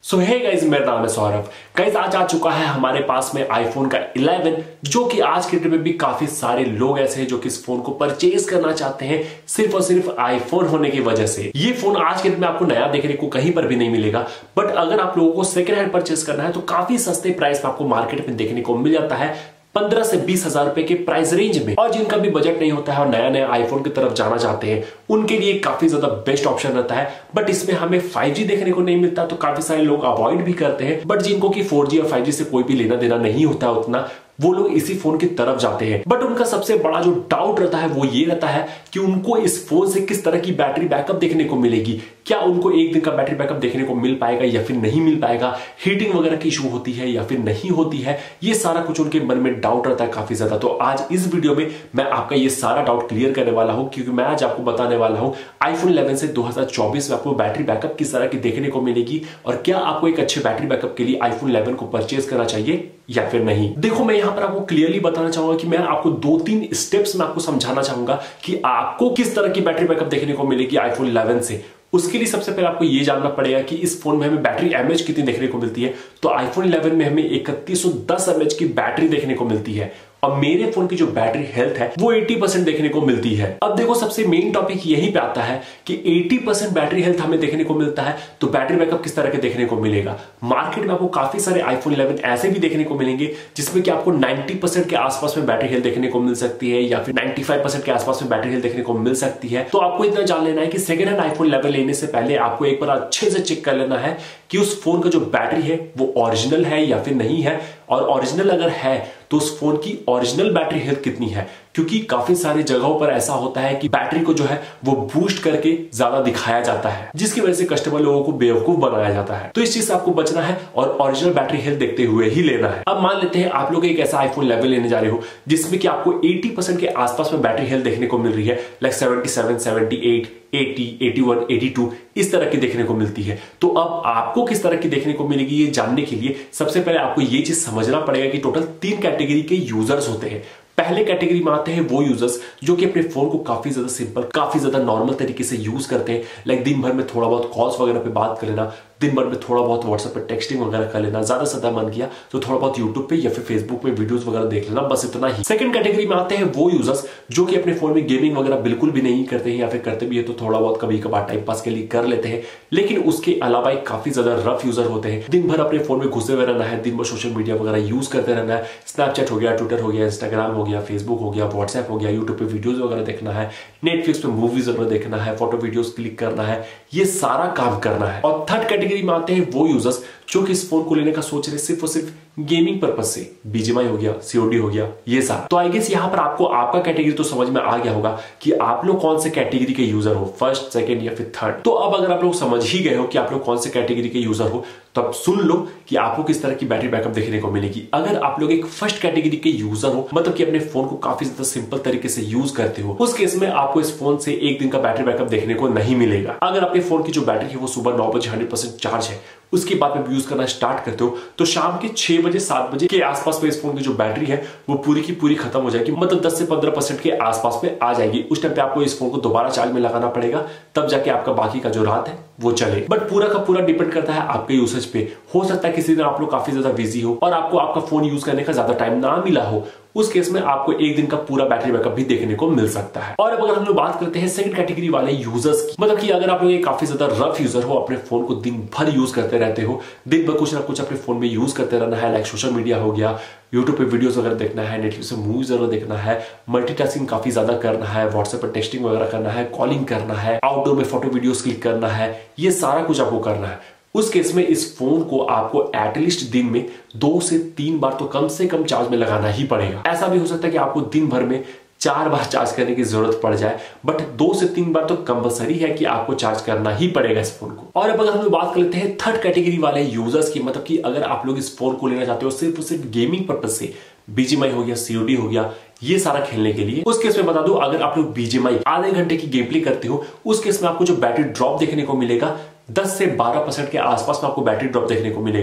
सो hey guys, मेरा नाम है सौरभ। गाइस, आज आ चुका है हमारे पास में आईफोन का 11, जो कि आज के डेट में भी काफी सारे लोग ऐसे हैं जो कि इस फोन को परचेज करना चाहते हैं सिर्फ और सिर्फ आईफोन होने की वजह से। ये फोन आज के डेट में आपको नया देखने को कहीं पर भी नहीं मिलेगा, बट अगर आप लोगों को सेकंड हैंड परचेज करना है तो काफी सस्ते प्राइस में आपको मार्केट में देखने को मिल जाता है 15 से 20 हजार रुपए के प्राइस रेंज में। और जिनका भी बजट नहीं होता है और नया नया आईफोन की तरफ जाना चाहते हैं उनके लिए काफी ज्यादा बेस्ट ऑप्शन रहता है। बट इसमें हमें 5G देखने को नहीं मिलता, तो काफी सारे लोग अवॉइड भी करते हैं। बट जिनको कि 4G और 5G से कोई भी लेना देना नहीं होता उतना, वो लोग इसी फोन की तरफ जाते हैं। बट उनका सबसे बड़ा जो डाउट रहता है वो ये रहता है कि उनको इस फोन से किस तरह की बैटरी बैकअप देखने को मिलेगी। क्या उनको एक दिन का बैटरी बैकअप देखने को मिल पाएगा या फिर नहीं मिल पाएगा, हीटिंग वगैरह की इशू होती है या फिर नहीं होती है, ये सारा कुछ उनके मन में डाउट रहता है काफी ज्यादा। तो आज इस वीडियो में मैं आपका ये सारा डाउट क्लियर करने वाला हूं, क्योंकि मैं आज आपको बताने वाला हूं आईफोन 11 से 2024 में आपको बैटरी बैकअप किस तरह की देखने को मिलेगी और क्या आपको एक अच्छे बैटरी बैकअप के लिए आईफोन 11 को परचेज करना चाहिए या फिर नहीं। देखो, मैं यहां पर आपको क्लियरली बताना चाहूंगा कि मैं आपको 2-3 स्टेप्स में आपको समझाना चाहूंगा कि आपको किस तरह की बैटरी बैकअप देखने को मिलेगी आईफोन 11 से। उसके लिए सबसे पहले आपको यह जानना पड़ेगा कि इस फोन में हमें बैटरी एमएच कितनी देखने को मिलती है। तो आईफोन 11 में हमें 3110 एमएच की बैटरी देखने को मिलती है और मेरे फोन की जो बैटरी हेल्थ है वो 80% देखने को मिलती है। अब देखो, सबसे मेन टॉपिक यही पे आता है कि 80% बैटरी हेल्थ हमें देखने को मिलता है, तो बैटरी बैकअप किस तरह के देखने को मिलेगा। मार्केट में आपको काफी सारे आईफोन 11 ऐसे भी देखने को मिलेंगे जिसमें कि आपको 90% के आसपास में बैटरी हेल्थ देखने को मिल सकती है या फिर 95% के आसपास में बैटरी हेल्थ देखने को मिल सकती है। तो आपको इतना जान लेना है कि सेकंड हैंड आईफोन 11 लेने से पहले आपको एक बार अच्छे से चेक कर लेना है कि उस फोन का जो बैटरी है वो ओरिजिनल है या फिर नहीं है, और ओरिजिनल अगर है तो उस फोन की ओरिजिनल बैटरी हेल्थ कितनी है। क्योंकि काफी सारी जगहों पर ऐसा होता है कि बैटरी को जो है वो बूस्ट करके ज्यादा दिखाया जाता है, जिसकी वजह से कस्टमर लोगों को बेवकूफ बनाया जाता है। तो इस चीज से आपको बचना है और ओरिजिनल बैटरी हेल्थ देखते हुए ही लेना है। अब मान लेते हैं आप लोग एक ऐसा आईफोन 11 लेने जा रहे हो जिसमें कि आपको 80% के आसपास में बैटरी हेल्थ देखने को मिल रही है, लाइक 77, 78, 80, 81, 82 इस तरह की देखने को मिलती है। तो अब आपको किस तरह की देखने को मिलेगी ये जानने के लिए सबसे पहले आपको ये चीज समझना पड़ेगा कि टोटल 3 कैटेगरी के यूजर्स होते हैं। पहले कैटेगरी में आते हैं वो यूजर्स जो कि अपने फोन को काफी ज्यादा सिंपल, काफी ज्यादा नॉर्मल तरीके से यूज करते हैं, लाइक दिन भर में थोड़ा बहुत कॉल्स वगैरह पे बात कर लेना, दिन भर में थोड़ा बहुत व्हाट्सएप पे टेक्सटिंग वगैरह कर लेना, ज्यादा से ज्यादा मन किया तो थोड़ा बहुत यूट्यूब पे या फिर फेसबुक पे वीडियोस वगैरह देख लेना, बस इतना ही। सेकंड कैटेगरी में आते हैं वो यूजर्स जो कि अपने फोन में गेमिंग वगैरह बिल्कुल भी नहीं करते हैं, या फिर करते भी है तो थोड़ा बहुत कभी कभार टाइम पास के लिए कर लेते हैं, लेकिन उसके अलावा एक काफी ज्यादा रफ यूजर होते हैं। दिन भर अपने फोन में घुसे हुए रहना है, दिन भर सोशल मीडिया वगैरह यूज करते रहना है, स्नैपचैट हो गया, ट्विटर हो गया, इंस्टाग्राम हो गया, फेसबुक हो गया, व्हाट्सएप हो गया, यूट्यूब पे वीडियोस वगैरह देखना है, नेटफ्लिक्स पे मूवीज वगैरह देखना है, फोटो वीडियोस क्लिक करना है, ये सारा काम करना है। और थर्ड कैटेगरी में आते हैं वो यूजर्स जो कि इस फोन को लेने का सोच रहे सिर्फ और सिर्फ गेमिंग पर्पस से, BGMI हो गया, COD हो गया, ये सारा। तो आई गेस यहाँ पर आपको आपका कैटेगरी तो समझ में आ गया होगा कि आप लोग कौन से कैटेगरी के यूजर हो, फर्स्ट, सेकंड या फिर थर्ड। तो अब अगर आप लोग समझ ही गए हो कि आप लोग कौन से कैटेगरी के यूजर हो, तो अब सुन लो कि आपको किस तरह की बैटरी बैकअप देखने को मिलेगी। अगर आप लोग एक फर्स्ट कैटेगरी के यूजर हो, मतलब कि अपने फोन को काफी ज्यादा सिंपल तरीके से यूज करते हो, उस केस में आपको इस फोन से एक दिन का बैटरी बैकअप देखने को नहीं मिलेगा। अगर आपके फोन की जो बैटरी है वो सुबह 9 बजे 100% चार्ज है, उसके बाद में यूज करना स्टार्ट करते हो तो शाम के 6 बजे 7 बजे के आसपास में इस फोन की जो बैटरी है वो पूरी की पूरी खत्म हो जाएगी, मतलब 10 से 15% के आसपास में आ जाएगी। उस टाइम पे आपको इस फोन को दोबारा चार्ज में लगाना पड़ेगा, तब जाके आपका बाकी का जो रात है वो चले। बट पूरा का पूरा डिपेंड करता है आपके यूसेज पे। हो सकता है किसी दिन आप लोग काफी ज्यादा बिजी हो और आपको आपका फोन यूज करने का ज्यादा टाइम ना मिला हो, उस केस में आपको एक दिन का पूरा बैटरी बैकअप भी देखने को मिल सकता है। और अब अगर हम लोग बात करते हैं सेकंड कैटेगरी वाले यूजर्स की, मतलब कि अगर आप लोग काफी ज्यादा रफ यूजर हो, अपने फोन को दिन भर यूज करते रहते हो, दिन भर कुछ ना कुछ अपने फोन में यूज करते रहना है, लाइक सोशल मीडिया हो गया, यूट्यूब पे वीडियोस वगैरह देखना है, नेटफ्लिक्स पे मूवीज वगैरह देखना है, मल्टीटास्किंग काफी ज्यादा करना है, व्हाट्सएप पर टेक्सटिंग वगैरह करना है, कॉलिंग करना है, आउटडोर में फोटो वीडियोस क्लिक करना है, ये सारा कुछ आपको करना है। उस केस में इस फोन को आपको एटलीस्ट दिन में 2 से 3 बार तो कम से कम चार्ज में लगाना ही पड़ेगा। ऐसा भी हो सकता है कि आपको दिन भर में 4 बार चार्ज करने की जरूरत पड़ जाए, बट 2 से 3 बार तो कंपलसरी है कि आपको चार्ज करना ही पड़ेगा इस फोन को। और अब अगर हम लोग बात कर लेते हैं थर्ड कैटेगरी वाले यूजर्स की, मतलब कि अगर आप लोग इस फोन को लेना चाहते हो सिर्फ और सिर्फ गेमिंग पर्पज से, BGMI हो गया, COD हो गया, ये सारा खेलने के लिए, उस केस में बता दूं अगर आप लोग BGMI आधे घंटे की गेम प्ले करते हो, उस केस में आपको जो बैटरी ड्रॉप देखने को मिलेगा 10 से 12% के आसपास में आपको बैटरी ड्रॉप देखने को मिलेगा।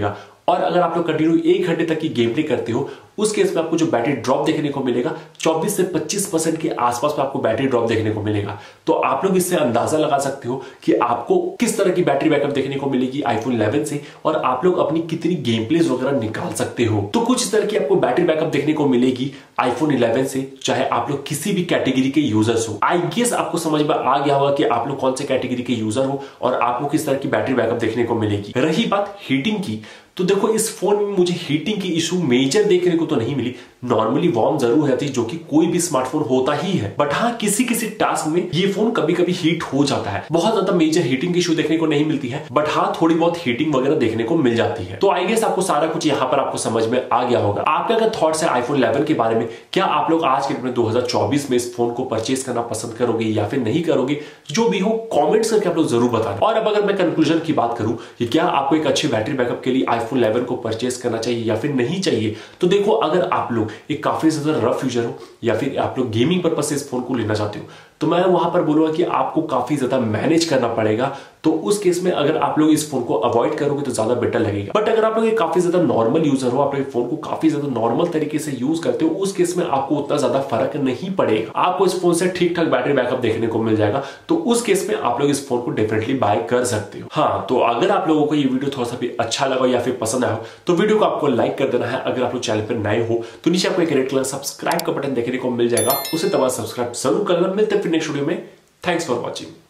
और अगर आप लोग कंटिन्यू 1 घंटे तक की गेम प्ले करते हो, उस केस में आपको जो बैटरी ड्रॉप देखने को मिलेगा 24 से 25% के आसपास में आपको बैटरी ड्रॉप देखने को मिलेगा। तो आप लोग इससे अंदाजा लगा सकते हो कि आपको किस तरह की बैटरी बैकअप देखने को मिलेगी आईफोन 11 से, और आप लोग अपनी कितनी गेम प्लेज वगैरह निकाल सकते हो। तो कुछ इस तरह की आपको बैटरी बैकअप देखने को मिलेगी आईफोन 11 से, चाहे आप लोग किसी भी कैटेगरी के यूजर्स हो। आई गेस आपको समझ में आ गया होगा कि आप लोग कौन से कैटेगरी के यूजर हो और आपको किस तरह की बैटरी बैकअप देखने को मिलेगी। रही बात हीटिंग की, तो देखो इस फोन में मुझे हीटिंग की इशू मेजर देखने को तो नहीं मिली। नॉर्मली वार्म जरूर रहती है, जो कि कोई भी स्मार्टफोन होता ही है, बट हाँ किसी किसी टास्क में ये फोन कभी कभी हीट हो जाता है। बहुत ज्यादा मेजर हीटिंग की इशू देखने को नहीं मिलती है, बट हाँ थोड़ी बहुत हीटिंग वगैरह देखने को मिल जाती है। तो आई गेस आपको सारा कुछ यहाँ पर आपको समझ में आ गया होगा। आपका अगर थॉट्स है आईफोन 11 के बारे में, क्या आप लोग आज के 2024 में इस फोन को परचेज करना पसंद करोगे या फिर नहीं करोगे? जो भी हो कॉमेंट्स करके आप लोग जरूर बताना। और अब अगर मैं कंक्लूजन की बात करूं कि क्या आपको एक अच्छी बैटरी बैकअप के लिए आईफोन 11 को परचेज करना चाहिए या फिर नहीं चाहिए, तो देखो अगर आप लोग एक काफी ज्यादा रफ यूजर हो या फिर आप लोग गेमिंग पर्पस से इस फोन को लेना चाहते हो, तो मैं वहां पर बोलूंगा कि आपको काफी ज्यादा मैनेज करना पड़ेगा। तो उस केस में अगर आप लोग इस फोन को अवॉइड करोगे तो ज्यादा बेटर लगेगा। बट अगर आप लोग एक काफी ज्यादा नॉर्मल यूजर हो, आप लोग फोन को काफी ज्यादा नॉर्मल तरीके से यूज करते हो, उस केस में आपको उतना ज्यादा फर्क नहीं पड़ेगा। आपको इस फोन से ठीक ठाक बैटरी बैकअप देखने को मिल जाएगा। तो उस केस में आप लोग इस फोन को डेफिनेटली बाय कर सकते हो। हाँ, तो अगर आप लोगों को ये वीडियो थोड़ा सा भी अच्छा लगा या फिर पसंद आया हो, तो वीडियो को आपको लाइक कर देना है। अगर आप लोग चैनल पर नए हो तो नीचे आपको एक रेड कलर सब्सक्राइब का बटन देखने को मिल जाएगा, उसे दबा सब्सक्राइब जरूर करना। मिलते हैं फिर नेक्स्ट वीडियो में। Thanks for watching.